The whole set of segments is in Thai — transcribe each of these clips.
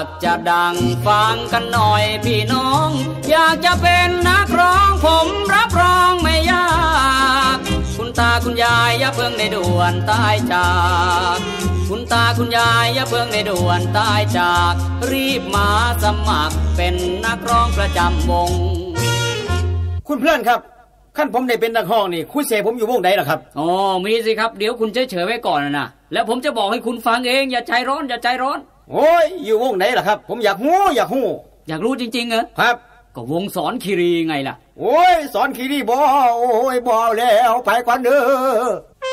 ากจะดังฟังกันหน่อยพี่น้องอยากจะเป็นนักร้องผมรับรองไม่ยากคุณตาคุณยายอย่าเพิ่งในด่วนตายจากคุณตาคุณยายอย่าเพิ่งในด่วนตายจากรีบมาสมัครเป็นนักร้องประจำวงคุณเพื่อนครับขั้นผมได้เป็นนักร้องนี่คุณเสผมอยู่วงไหนล่ะครับอ๋อมีสิครับเดี๋ยวคุณเฉยๆไว้ก่อนนะแล้วผมจะบอกให้คุณฟังเองอย่าใจร้อนอย่าใจร้อนโอ้ยอยู่วงไหนล่ะครับผมอยากรู้อยากรู้จริงๆเหรอครับก็วงสอนคีรีไงล่ะโอ้ยสอนคีรีบ่โอ้ยบ่แล้วไปก่อนเด้อ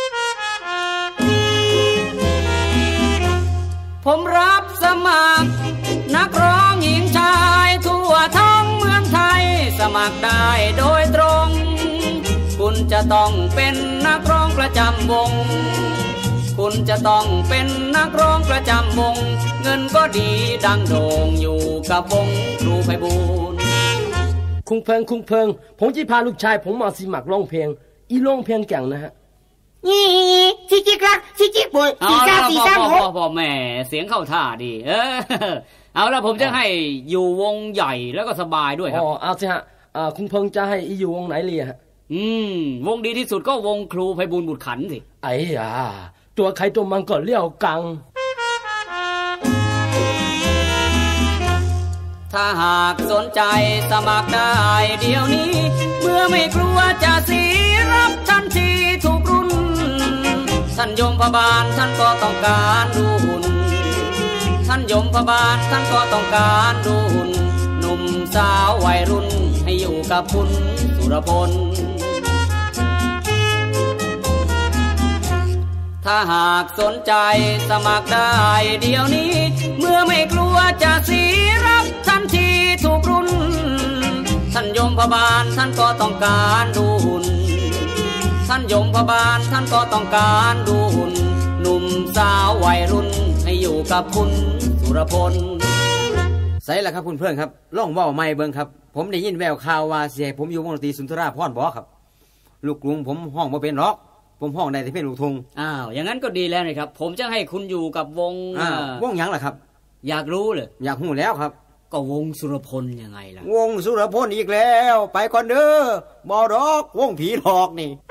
ผมรับสมัครนักร้องหญิงชายทั่วทั้งเมืองไทยสมัครได้โดยตรงคุณจะต้องเป็นนักร้องประจำวงคุณจะต้องเป็นนักร้องประจำวงเงินก็ดีดังโด่งอยู่กับวงครูไพบูลย์คุงเพิงผมจะพาลูกชายผมมาสมัครร้องเพลงอีร้องเพลงเก่งนะฮะนี่ชิกรักชิกป่วยพอแม่เสียงเข้าท่าดีเอาแล้วผมจะให้อยู่วงใหญ่แล้วก็สบายด้วยครับเอาสิฮะคุงเพิงจะให้อีอยู่วงไหนเลยฮะวงดีที่สุดก็วงครูไพบูลย์บุตรขันสิไอ้ยาตัวใครตัวมันก็เลี้ยวกังถ้าหากสนใจสมัครได้เดี๋ยวนี้เมื่อไม่กลัวจะเสียรับทันทีทุกรุ่นท่านยมพบาลท่านก็ต้องการดูหุ่นท่านยมพบาลท่านก็ต้องการดูหุ่นหนุ่มสาววัยรุ่นให้อยู่กับคุณสุรพลถ้าหากสนใจสมัครได้เดี๋ยวนี้เมื่อไม่กลัวจะเสียรับทันทีทุกรุ่นท่านยมพบาลท่านก็ต้องการดูหุ่นท่านยมพบาลท่านก็ต้องการดูหุ่นหนุ่มสาววัยรุ่นให้อยู่กับคุณสุรพลใส่ละครับคุณเพื่อนครับล่องว่าวไม่เบิ่งครับผมได้ยินแววข่าวว่าเสียผมอยู่วงดนตรีสุนทราภรณ์บ่ครับลูกกรุงผมห้องบ่เป็นหรอกผมห้องในแต่เพลงลูกทุ่งอย่างนั้นก็ดีแล้วนะครับผมจะให้คุณอยู่กับวงวงหยังล่ะครับอยากรู้เลยอยากรู้แล้วครับก็วงสุรพลยังไงล่ะวงสุรพลอีกแล้วไปก่อนเด้อบ่ดอกวงผีหลอกนี่